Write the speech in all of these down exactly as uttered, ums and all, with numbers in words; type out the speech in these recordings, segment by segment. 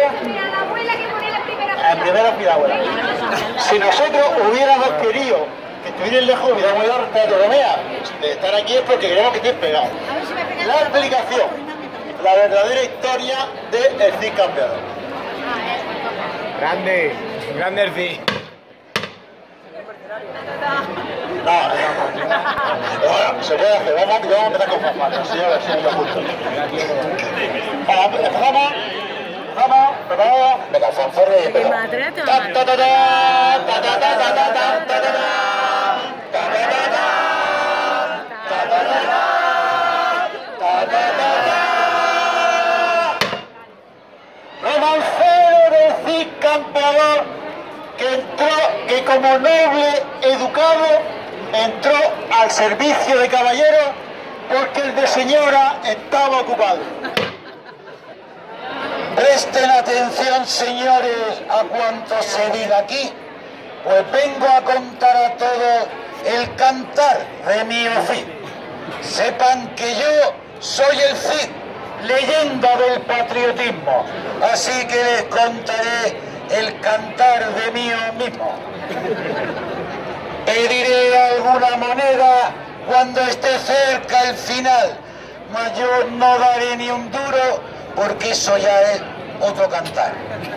Mira, la abuela que pone la primera fila. En primera fila, abuela. Si nosotros hubiéramos querido que estuvieran lejos, hubiéramos ido a Bartolomea. De estar aquí es porque queremos que estés pegado. La explicación, la verdadera historia del Cid Campeador. Grande, grande el Cid. No, no, no. Bueno, se puede hacer. Vamos, vamos a empezar con fanfarria, señores, señores, juntos. Vamos, empezamos. Vamos, preparados. Venga, fanfarria y empezamos. Ta ta ta ta, ta ta ta ta ta ta ta ta ta. Romancero del Cid Campeador, que entró, que como noble educado entró al servicio de caballeros porque el de señora estaba ocupado. Presten atención, señores, a cuanto se diga aquí, pues vengo a contar a todos el cantar de mi oficio. Sepan que yo soy el Cid, leyenda del patriotismo, así que les contaré el cantar de mí mismo. Pediré alguna moneda cuando esté cerca el final, mas yo no daré ni un duro porque eso ya es otro cantar.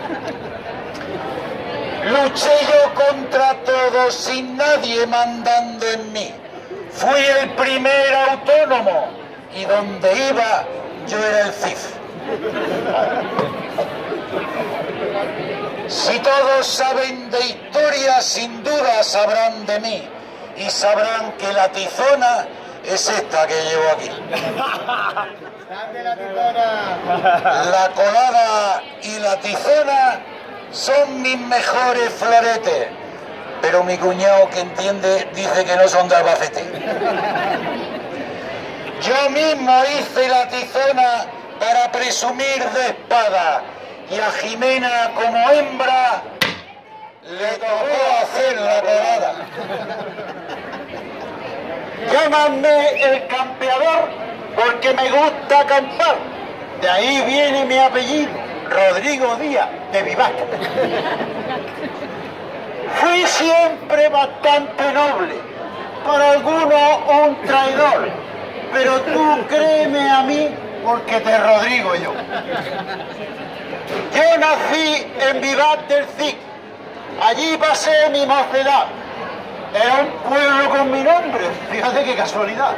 Luché yo contra todos sin nadie mandando en mí. Fui el primer autónomo y donde iba yo era el Cid. Si todos saben de historia, sin duda sabrán de mí y sabrán que la tizona es esta que llevo aquí. La colada y la tizona son mis mejores floretes, pero mi cuñado, que entiende, dice que no son de Albacete. Yo mismo hice la tizona para presumir de espada, y a Jimena como hembra le tocó hacer la colada. Llámame el campeador porque me gusta acampar. De ahí viene mi apellido, Rodrigo Díaz de Vivac. Fui siempre bastante noble, para algunos un traidor, pero tú créeme a mí porque te Rodrigo yo. Yo nací en Vivac del Cid, allí pasé mi mocedad. Era un pueblo con mi nombre, fíjate qué casualidad.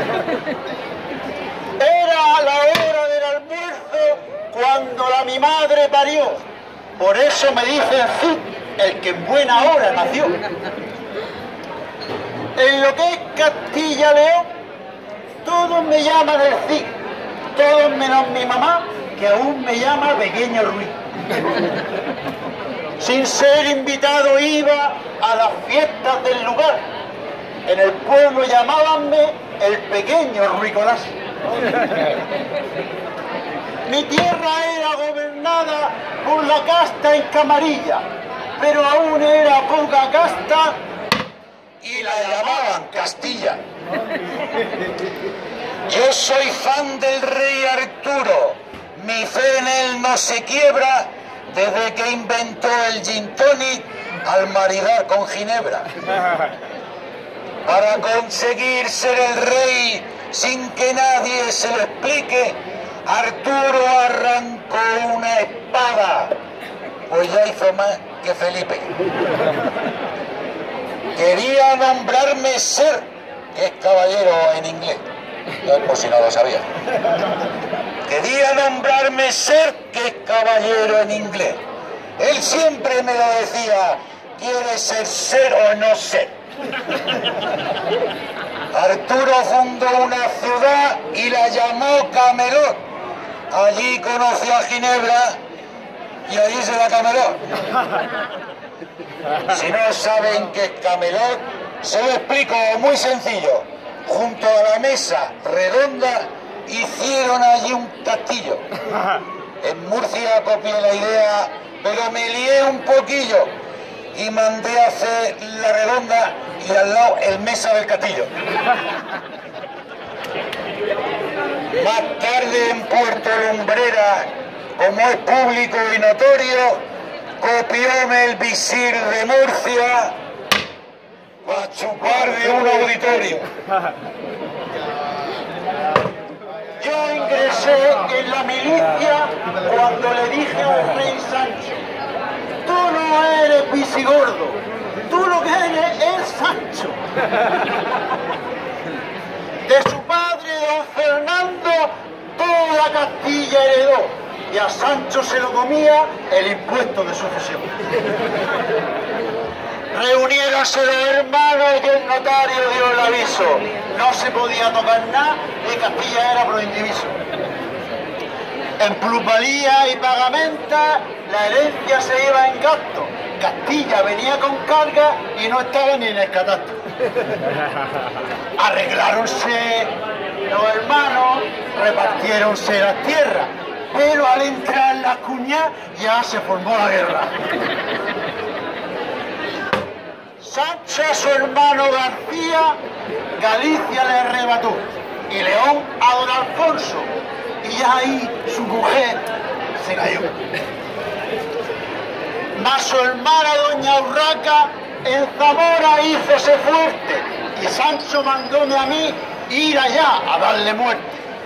Era la hora del almuerzo cuando la mi madre parió, por eso me dicen Cid, el que en buena hora nació. En lo que es Castilla-León, todos me llaman el Cid, todos menos mi mamá, que aún me llama Pequeño Ruiz. Sin ser invitado iba a las fiestas del lugar. En el pueblo llamábanme el Pequeño Ruicolás. Mi tierra era gobernada por la casta en Camarilla, pero aún era poca casta y la llamaban Castilla. Yo soy fan del rey Arturo, mi fe en él no se quiebra desde que inventó el gin tonic al maridar con ginebra. Para conseguir ser el rey sin que nadie se lo explique, Arturo arrancó una espada, pues ya hizo más que Felipe. Quería nombrarme Ser, que es caballero en inglés, por si no lo sabía. Quería nombrarme Ser, que es caballero en inglés. Él siempre me lo decía, ¿quieres ser ser o no ser? Arturo fundó una ciudad y la llamó Camelot. Allí conoció a Ginebra y allí se la Camelot. Si no saben qué es Camelot, se lo explico muy sencillo. Junto a la mesa redonda hicieron allí un castillo. En Murcia copié la idea, pero me lié un poquillo y mandé a hacer la redonda y al lado el mesa del castillo. Más tarde en Puerto Lumbrera como es público y notorio, copióme el visir de Murcia para chupar de un auditorio. Yo ingresé en la milicia cuando le dije al rey Sancho: tú no eres visigordo, tú lo que eres es Sancho. De su padre, don Fernando, toda Castilla heredó, y a Sancho se lo comía el impuesto de sucesión. Reuniéronse los hermanos y el notario dio el aviso. No se podía tocar nada y Castilla era pro indiviso. En plusvalía y pagamenta la herencia se iba en gasto. Castilla venía con carga y no estaba ni en el catastro. Arregláronse los hermanos, repartiéronse las tierras, pero al entrar las cuñas ya se formó la guerra. Sancho a su hermano García, Galicia le arrebató, y León a don Alfonso, y ya ahí su mujer se cayó. Mas su hermana doña Urraca en Zamora hízose fuerte, y Sancho mandóme a mí ir allá a darle muerte.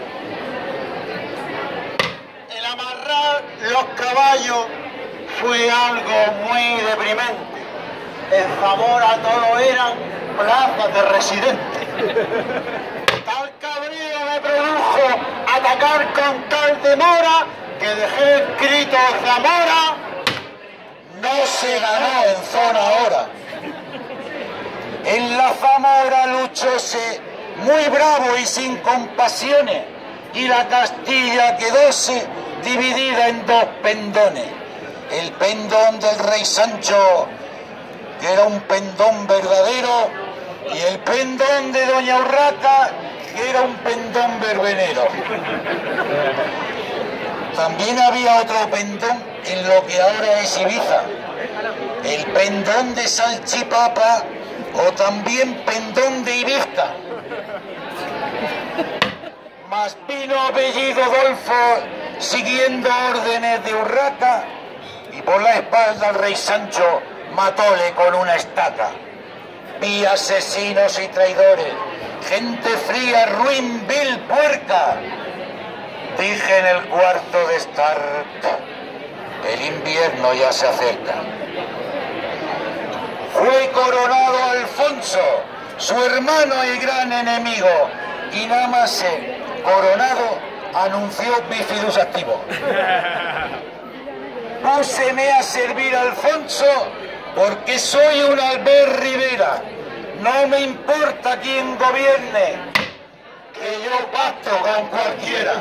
El amarrar los caballos fue algo muy deprimente. En Zamora todo eran plazas de residentes. Tal cabrío me produjo atacar con tal demora que dejé escrito Zamora no se ganó en zona ahora. En la Zamora luchóse muy bravo y sin compasiones, y la Castilla quedóse dividida en dos pendones. El pendón del rey Sancho, que era un pendón verdadero, y el pendón de doña Urraca, que era un pendón verbenero. También había otro pendón en lo que ahora es Ibiza, el pendón de Salchipapa, o también pendón de Ibiza. Mas vino apellido Dolfo siguiendo órdenes de Urraca, y por la espalda al rey Sancho matóle con una estaca. Vi asesinos y traidores, gente fría, ruin, vil, puerca. Dije en el cuarto de estar, el invierno ya se acerca. Fue coronado Alfonso, su hermano y gran enemigo, y nada más se coronado anunció bifidus activo. Púseme a servir a Alfonso porque soy un Albert Rivera. No me importa quién gobierne, que yo pacto con cualquiera.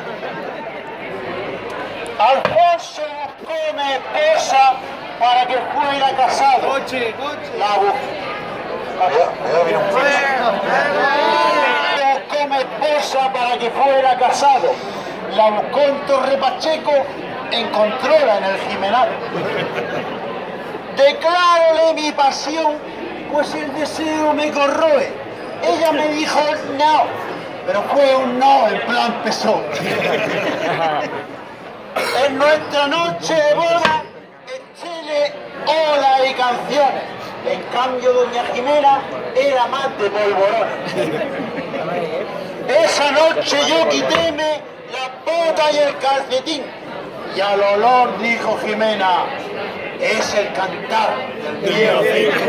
Alfonso buscó una esposa para que fuera casado. Coche, coche. La buscó una esposa para que fuera casado. La buscó en Torre Pacheco, encontróla en el Jimenal. Declárole mi pasión, pues el deseo me corroe. Ella me dijo no, pero fue un no en plan pesó. En nuestra noche de boda, echéle ola y canciones. En cambio, doña Jimena era más de polvorones. Esa noche yo quitéme la bota y el calcetín, y al olor dijo Jimena, es el cantar del viejo.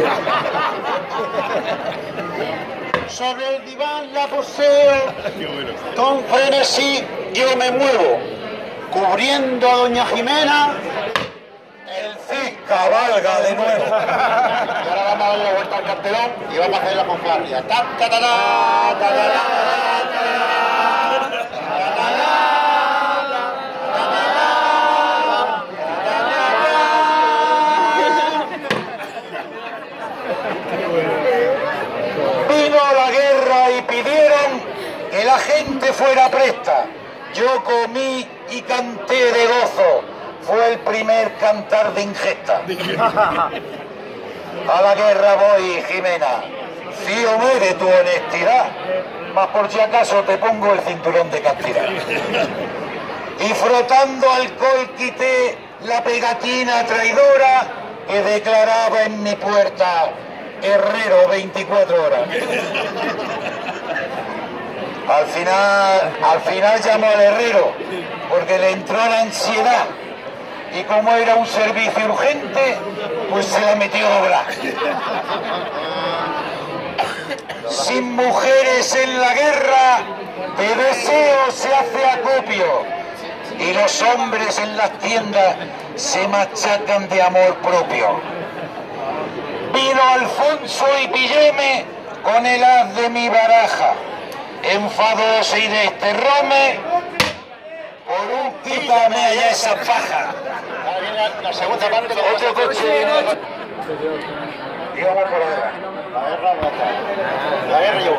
Sobre el diván la poseo, con frenesí yo me muevo, cubriendo a doña Jimena, el Cid cabalga de nuevo. Y ahora vamos a darle la vuelta al cartelón y vamos a hacer la fanfarria. Ta, ta, ta, ta, ta, ta, ta, ta. Que la gente fuera presta. Yo comí y canté de gozo. Fue el primer cantar de ingesta. A la guerra voy, Jimena. Fíome de tu honestidad. Mas por si acaso te pongo el cinturón de castidad. y frotando alcohol quité la pegatina traidora que declaraba en mi puerta Herrero veinticuatro horas. Al final, al final llamó al herrero porque le entró la ansiedad y como era un servicio urgente, pues se la metió a obrar. Sin mujeres en la guerra, de deseo se hace acopio y los hombres en las tiendas se machacan de amor propio. Vino Alfonso y pillóme con el as de mi baraja, enfadoso y desterróme por un quítame allá esa paja. Ahora viene la segunda parte de Otro coche. Digamos por la guerra. La guerra no está. La guerra yo.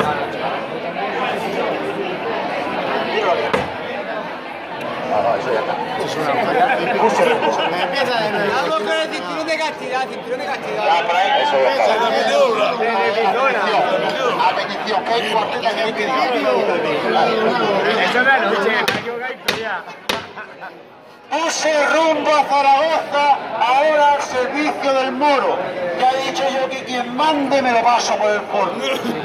Dilo bien. No, no, eso ya está. Empieza de nuevo. Vamos con el cinturón de castidad, cinturón de castidad. Ya, por ahí. Eso ya está. A petición, que hay cuarteta que hay pedido. Eso es la noche, yo gaito ya. Puse rumbo a Zaragoza, ahora al servicio del moro. Ya he dicho yo que quien mande me lo paso por el forno.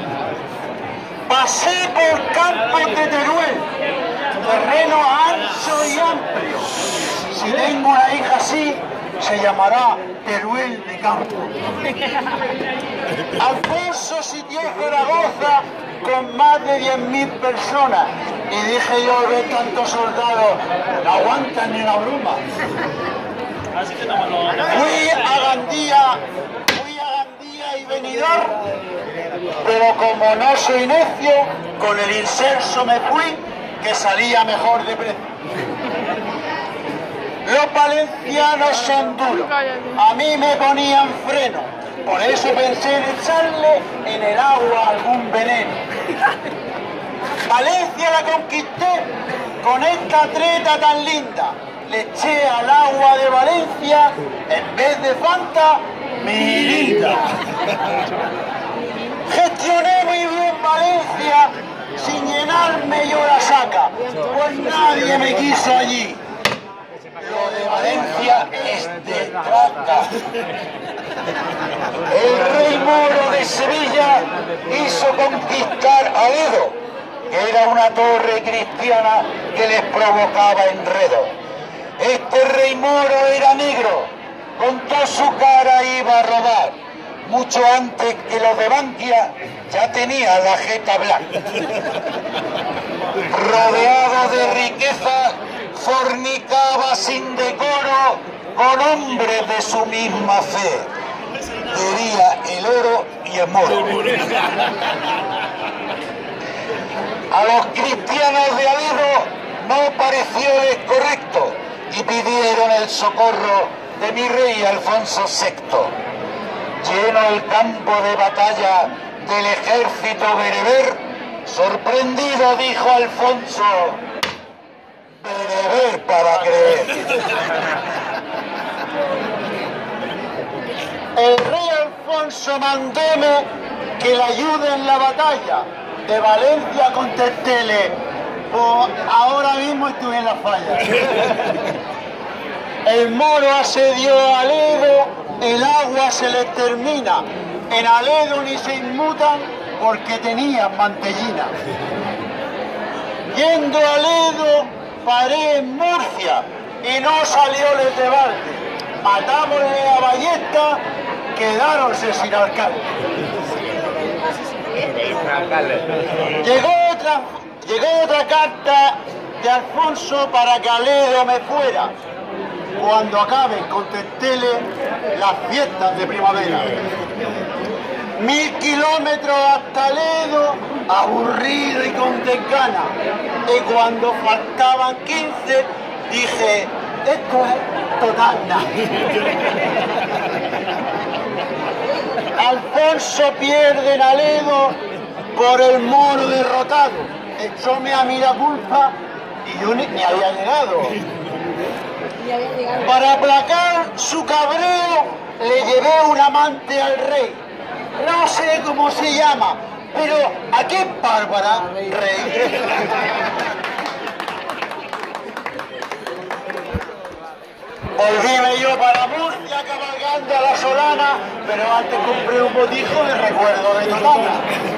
Pasé por campos de Teruel, terreno ancho y amplio. Si tengo una hija así, se llamará Teruel de Campo. Alfonso sitió Zaragoza con más de diez mil personas y dije yo, ve tantos soldados, no aguantan ni la bruma. Fui a Gandía, fui a Gandía y Benidorm, pero como no soy necio, con el inserso me fui, que salía mejor de precio. Los valencianos son duros, a mí me ponían freno, por eso pensé en echarle en el agua algún veneno. Valencia la conquisté con esta treta tan linda, le eché al agua de Valencia, en vez de Fanta, Mirinda. Gestioné muy bien Valencia, sin llenarme yo la saca, pues nadie me quiso allí. Lo de Valencia es de traca. El rey moro de Sevilla hizo conquistar a Edo, que era una torre cristiana que les provocaba enredo. Este rey moro era negro, con toda su cara iba a robar. Mucho antes que los de Bankia ya tenía la jeta blanca. Rodeado de riqueza, fornicaba sin decoro con hombres de su misma fe. Quería el oro y el moro. A los cristianos de Aledo no parecióles correcto y pidieron el socorro de mi rey Alfonso sexto. Lleno el campo de batalla del ejército bereber, sorprendido dijo Alfonso: bereber para creer. El rey Alfonso mandóme que le ayude en la batalla de Valencia con Tertele. Pues ahora mismo estuve en la falla. El moro asedió a Aledo, el agua se les termina. En Aledo ni se inmutan porque tenían mantellina. Yendo a Aledo, paré en Murcia y no salió les de balde. Matámosle a Ballesta, quedáronse sin alcalde. Llegó otra, llegó otra carta de Alfonso para que Aledo me fuera cuando acaben con Tertele las fiestas de primavera. Mil kilómetros hasta Aledo, aburrido y con desgana. Y cuando faltaban quince, dije, esto es Totana. Alfonso pierde en Aledo por el moro derrotado. Echóme a mí la culpa y yo ni, ni había llegado. Para aplacar su cabreo le llevé un amante al rey. No sé cómo se llama, pero ¿a qué bárbara, rey? Volvíme yo para Murcia cabalgando a la Solana, pero antes compré un botijo de recuerdo de Totana.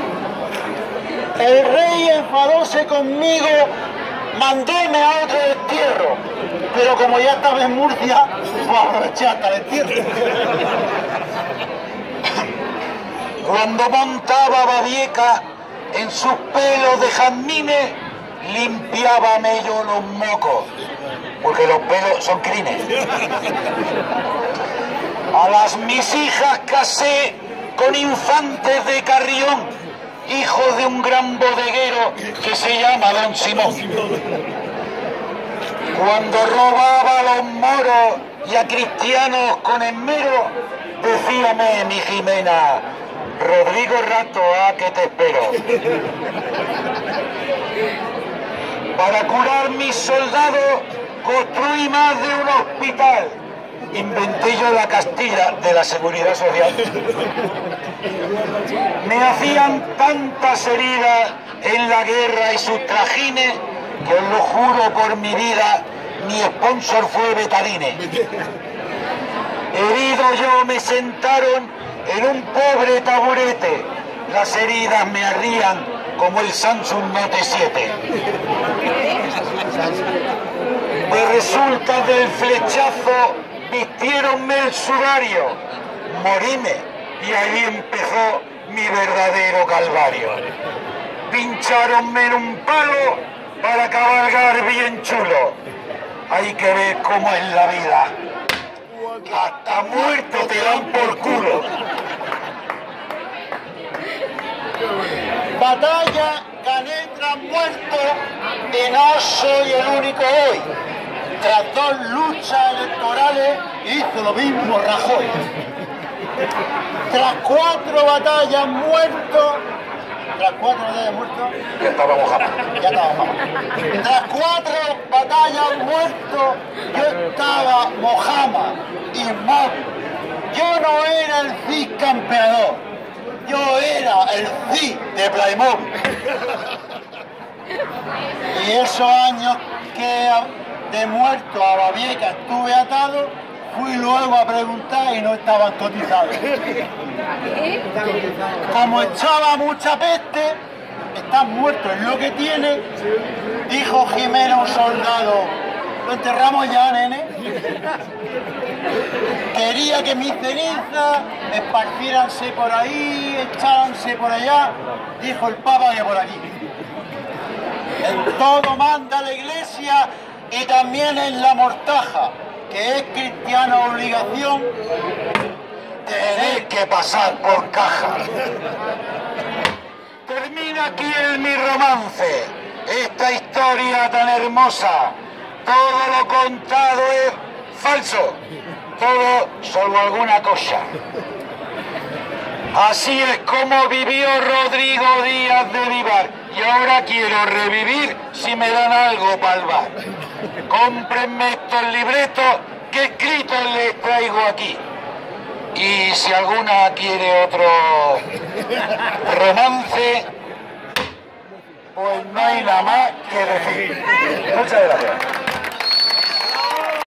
El rey enfadóse conmigo, mandóme a otro destierro, pero como ya estaba en Murcia, pues aproveché hasta el destierro. Cuando montaba Babieca en sus pelos de jazmines, limpiábame yo los mocos, porque los pelos son crines. A las mis hijas casé con infantes de Carrión, hijos de un gran bodeguero que se llama Don Simón. Cuando robaba a los moros y a cristianos con esmero, decíame mi Jimena: Rodrigo Rato, ¿a qué te espero? Para curar mis soldados construí más de un hospital. Inventé yo la Castilla de la Seguridad Social. Me hacían tantas heridas en la guerra y sus trajines que os lo juro por mi vida, mi sponsor fue Betadine. Herido yo me sentaron en un pobre taburete, las heridas me ardían como el Samsung Note siete. De resultas del flechazo vistiéronme el sudario, moríme y ahí empezó mi verdadero calvario. Pincháronme en un palo para cabalgar bien chulo. Hay que ver cómo es la vida. Hasta muerto te dan por culo. Batalla gané tras muerto y no soy el único hoy. Tras dos luchas electorales hizo lo mismo Rajoy. Tras cuatro batallas muerto, tras cuatro batallas muerto, Ya estábamos jamás. ya estábamos. Tras cuatro batallas muerto, yo estaba Mojama, inmóvil. Yo no era el Cid campeador, yo era el Cid de Playmobil. Y esos años que de muerto a Babieca estuve atado, fui luego a preguntar y no estaban cotizados. Como echaba mucha peste, estás muerto, es lo que tiene, dijo Jimena un soldado. ¿Lo enterramos ya, nene? Quería que mis cenizas esparcíranse por ahí, echáranse por allá, dijo el Papa que por aquí. En todo manda la Iglesia y también en la mortaja, que es cristiana obligación, Tenéis que pasar por caja. Termina aquí el mi romance, esta historia tan hermosa. Todo lo contado es falso, todo solo alguna cosa. Así es como vivió Rodrigo Díaz de Vivar, y ahora quiero revivir si me dan algo para el bar. Cómprenme estos libretos que escritos les traigo aquí. Y si alguna quiere otro romance, pues no hay nada más que decir. Muchas gracias.